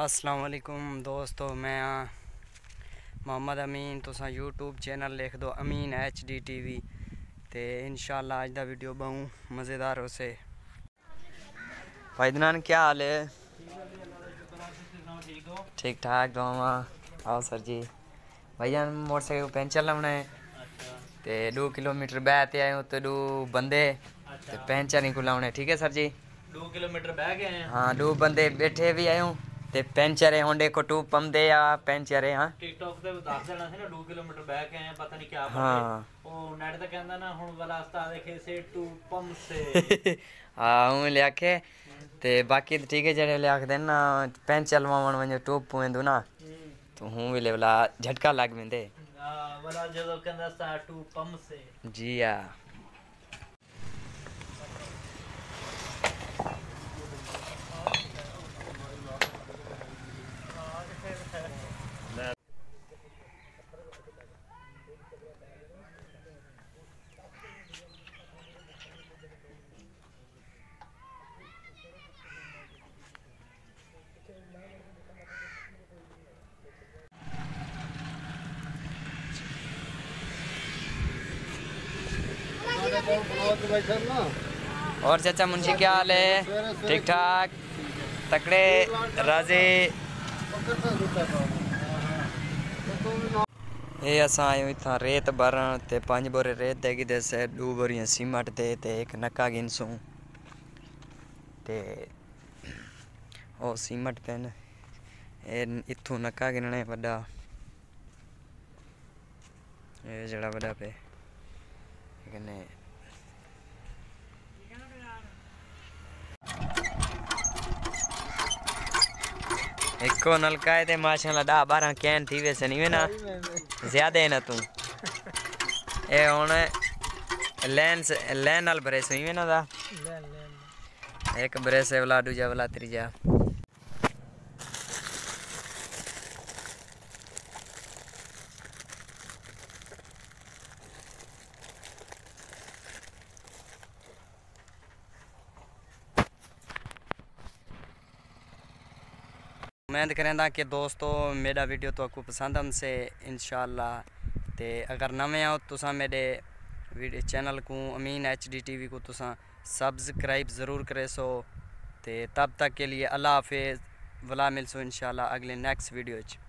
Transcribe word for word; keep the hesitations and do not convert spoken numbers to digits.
अस्सलाम वालेकुम दोस्तों, मैं मोहम्मद अमीन। तुसा यूट्यूब चैनल लिख दो Amin H D T V तो इंशाल्लाह अज दा वीडियो बहु मज़ेदार हो से। भाईदनान क्या हाल है? ठीक ठाक दुआ। आओ सर जी। भाईजान मोटरसाइकिल पंचर लाना है तो दो किलोमीटर बह ते आए तो दो बंदे तो पंचर नहीं को लाने। ठीक है सर जी। दो किलोमीटर बह गए हैं। हाँ दो बंदे बैठे भी आए ते पंचर है हुण देखो टू पंप दे या पंचर है। हाँ टिकटॉक पे दस देना सी ना दो किलोमीटर बह के आए पता नहीं क्या बन हाँ ओ नेट ते कहंदा ना हुण वाला रास्ता देखे से टू पंप से हाँ हूँ ले आखे ते बाकी तो ठीक है जेड़े ले आखदे ना पंचर लवावन वने टूप पुंदू ना तो हूँ भी ले वाला झटका लग मेंदे। हां वाला जदों कहंदा सा टू पंप से जी हां। और चाचा मुंशी क्या हाल है? ठीक ठाक तकड़े राजे। ये असां आयो इतना रेत भरण ते पांच बोरे रेत देगी दे दो बोरियां सीमेंट दे ते एक नक्का गिनसू ते ओ सीमेंट पेन ए इथों नक्का गिनना है बड़ा ये जड़ा बड़ा पे कने एको नलका है ते माशाल्लाह दस बारह कैन थी वैसे नहीं ना ज्यादा है ना तू ए हुन लेंस लेन नाल ब्रेस हुई ना दा एक ब्रेस है वाला दूजा वाला त्रीजा। उम्मीद करेंदा कि दोस्तों मेरा वीडियो तो आपको पसंद हमसे इंशाल्लाह ते अगर नवे आओ तुसा मेरे वीडियो चैनल को Amin H D T V को तुसा सब्सक्राइब ज़रूर करे सो ते तब तक के लिए अल्लाह हाफिज़। वला मिलसो इंशाल्लाह अगले नेक्स्ट वीडियो च।